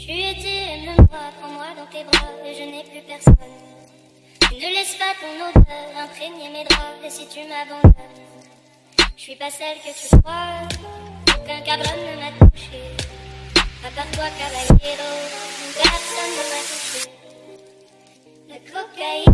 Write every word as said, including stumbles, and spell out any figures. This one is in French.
Tu étais, aime-moi, prends-moi dans tes bras, et je n'ai plus personne. Tu ne laisses pas ton odeur imprégner mes draps, et si tu m'abandonnes, je suis pas celle que tu crois, aucun cabron ne m'a touché. À part toi, caballero, personne ne m'a touché. La cocaïne.